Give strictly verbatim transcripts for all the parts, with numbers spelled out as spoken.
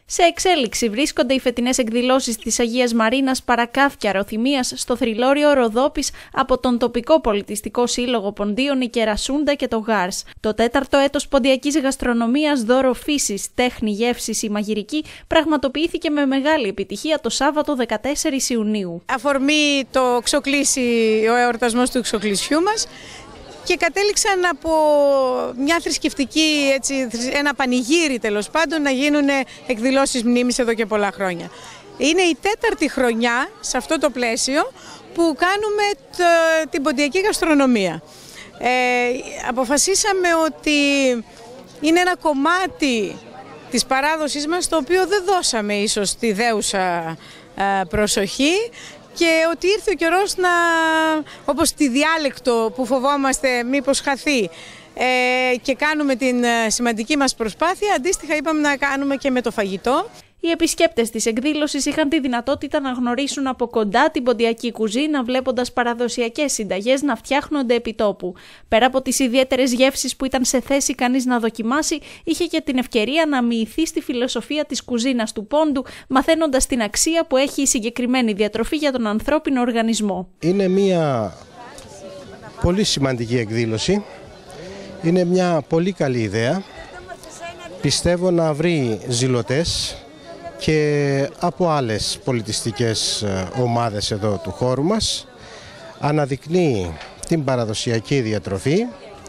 Σε εξέλιξη βρίσκονται οι φετινές εκδηλώσεις της Αγίας Μαρίνας Παρακάφια Αρωθυμίας στο θρυλόριο Ροδόπης από τον τοπικό πολιτιστικό σύλλογο Ποντίων η Κερασούντα και το Γάρς. Το τέταρτο έτος ποντιακής γαστρονομίας Δώρο Φύσης, Τέχνη, Γεύσης ή Μαγειρική πραγματοποιήθηκε με μεγάλη επιτυχία το Σάββατο δεκατέσσερις Ιουνίου. Αφορμή το ξοκλήσι, ο εορτασμός του ξοκλησιού μας. Και κατέληξαν από μια θρησκευτική, έτσι, ένα πανηγύρι τέλος πάντων, να γίνουν εκδηλώσεις μνήμης εδώ και πολλά χρόνια. Είναι η τέταρτη χρονιά σε αυτό το πλαίσιο που κάνουμε το, την ποντιακή γαστρονομία. Ε, αποφασίσαμε ότι είναι ένα κομμάτι της παράδοσης μας το οποίο δεν δώσαμε ίσως τη δέουσα προσοχή. Και ότι ήρθε ο καιρός να, όπως τη διάλεκτο που φοβόμαστε μήπως χαθεί ε, και κάνουμε την σημαντική μας προσπάθεια, αντίστοιχα είπαμε να κάνουμε και με το φαγητό. Οι επισκέπτες της εκδήλωσης είχαν τη δυνατότητα να γνωρίσουν από κοντά την ποντιακή κουζίνα, βλέποντας παραδοσιακές συνταγές να φτιάχνονται επί τόπου. Πέρα από τις ιδιαίτερες γεύσεις που ήταν σε θέση κανείς να δοκιμάσει, είχε και την ευκαιρία να μοιηθεί στη φιλοσοφία της κουζίνας του πόντου, μαθαίνοντας την αξία που έχει η συγκεκριμένη διατροφή για τον ανθρώπινο οργανισμό. Είναι μια πολύ σημαντική εκδήλωση. Είναι μια πολύ καλή ιδέα. Πιστεύω να βρει ζηλωτές και από άλλες πολιτιστικές ομάδες εδώ του χώρου μας. Αναδεικνύει την παραδοσιακή διατροφή,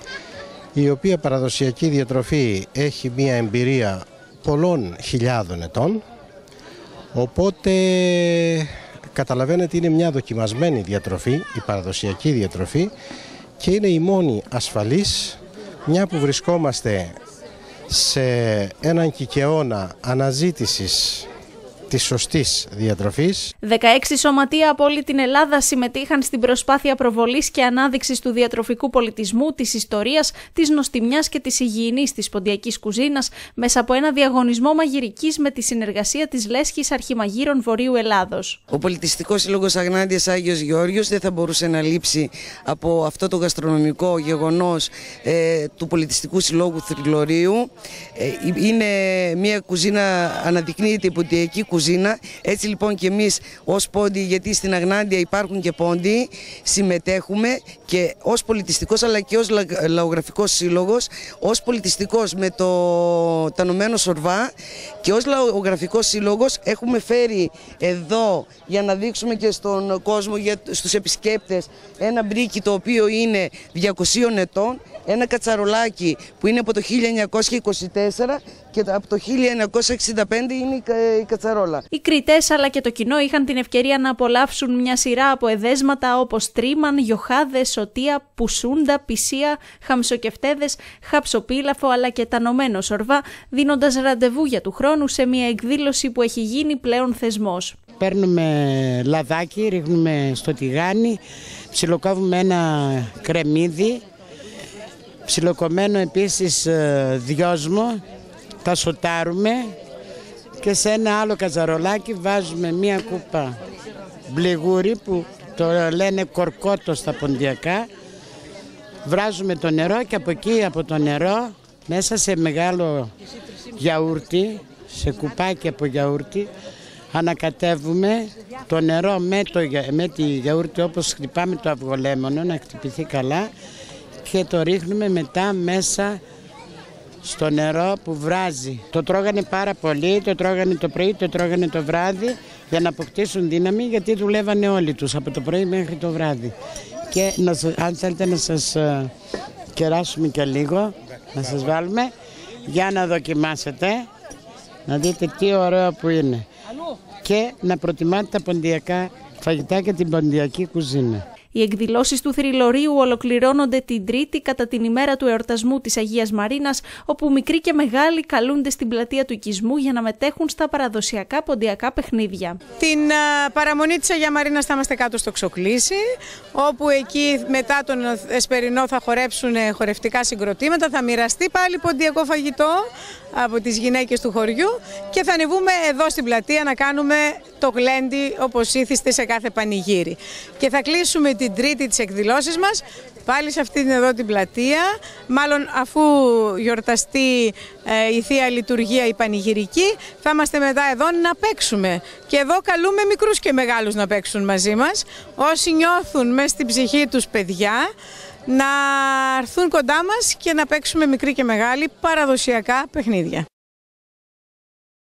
η οποία παραδοσιακή διατροφή έχει μία εμπειρία πολλών χιλιάδων ετών, οπότε καταλαβαίνετε είναι μια δοκιμασμένη διατροφή, η παραδοσιακή διατροφή, και είναι η μόνη ασφαλής, μια που βρισκόμαστε σε έναν κικαιώνα αναζήτησης της σωστής διατροφής. δεκαέξι σωματεία από όλη την Ελλάδα συμμετείχαν στην προσπάθεια προβολής και ανάδειξης του διατροφικού πολιτισμού, της ιστορίας, της νοστιμιάς και της υγιεινής της ποντιακής κουζίνας μέσα από ένα διαγωνισμό μαγειρικής με τη συνεργασία της Λέσχης Αρχιμαγείρων Βορείου Ελλάδος. Ο Πολιτιστικός Σύλλογος Αγνάντιας Άγιος Γεώργιος δεν θα μπορούσε να λείψει από αυτό το γαστρονομικό γεγονός ε, του Πολιτιστικού Συλλόγου Θρυλορίου. Ε, είναι μια κουζίνα, αναδεικνύεται η ποντιακή κουζίνα. Κουζίνα. Έτσι λοιπόν και εμείς ως πόντι, γιατί στην Αγνάντια υπάρχουν και πόντι, συμμετέχουμε και ως πολιτιστικός αλλά και ως λαογραφικός σύλλογος, ως πολιτιστικός με το τανωμένο Σορβά και ως λαογραφικός σύλλογος έχουμε φέρει εδώ για να δείξουμε και στον κόσμο, για, στους επισκέπτες, ένα μπρίκι το οποίο είναι διακοσίων ετών, ένα κατσαρολάκι που είναι από το χίλια εννιακόσια είκοσι τέσσερα και από το χίλια εννιακόσια εξήντα πέντε είναι η κατσαρόλα. Οι κριτές αλλά και το κοινό είχαν την ευκαιρία να απολαύσουν μια σειρά από εδέσματα όπως τρίμαν, γιοχάδες, σωτία, πουσούντα, πισία, χαμσοκεφτέδες, χαψοπίλαφο αλλά και τανωμένο Σορβά, δίνοντας ραντεβού για του χρόνου σε μια εκδήλωση που έχει γίνει πλέον θεσμός. Παίρνουμε λαδάκι, ρίχνουμε στο τηγάνι, ψιλοκόβουμε ένα κρεμμύδι, ψιλοκομμένο επίσης δυόσμο, τα σοτάρουμε και σε ένα άλλο κατσαρολάκι βάζουμε μία κούπα μπλιγούρι που το λένε κορκότο στα ποντιακά, βράζουμε το νερό και από εκεί από το νερό μέσα σε μεγάλο γιαούρτι, σε κουπάκι από γιαούρτι, ανακατεύουμε το νερό με, το, με τη γιαούρτι όπως χτυπάμε το αυγολέμονο να χτυπηθεί καλά και το ρίχνουμε μετά μέσα στο νερό που βράζει. Το τρώγανε πάρα πολύ, το τρώγανε το πρωί, το τρώγανε το βράδυ για να αποκτήσουν δύναμη, γιατί δουλεύανε όλοι τους από το πρωί μέχρι το βράδυ. Και να, αν θέλετε να σας uh, κεράσουμε και λίγο, να σας βάλουμε για να δοκιμάσετε, να δείτε τι ωραίο που είναι και να προτιμάτε τα ποντιακά φαγητά και την ποντιακή κουζίνα. Οι εκδηλώσεις του Θρυλορίου ολοκληρώνονται την Τρίτη κατά την ημέρα του εορτασμού της Αγίας Μαρίνας, όπου μικροί και μεγάλοι καλούνται στην πλατεία του οικισμού για να μετέχουν στα παραδοσιακά ποντιακά παιχνίδια. Την α, παραμονή της Αγίας Μαρίνας θα είμαστε κάτω στο Ξοκλήσι, όπου εκεί μετά τον Εσπερινό θα χορέψουν χορευτικά συγκροτήματα, θα μοιραστεί πάλι ποντιακό φαγητό, από τις γυναίκες του χωριού και θα ανεβούμε εδώ στην πλατεία να κάνουμε το γλέντι όπως ήθιστε σε κάθε πανηγύρι. Και θα κλείσουμε την Τρίτη τις εκδηλώσεις μας πάλι σε αυτήν εδώ την πλατεία, μάλλον αφού γιορταστεί ε, η Θεία Λειτουργία η πανηγυρική, θα είμαστε μετά εδώ να παίξουμε. Και εδώ καλούμε μικρούς και μεγάλους να παίξουν μαζί μας. Όσοι νιώθουν μέσα στην ψυχή τους παιδιά, να έρθουν κοντά μας και να παίξουμε μικροί και μεγάλοι παραδοσιακά παιχνίδια.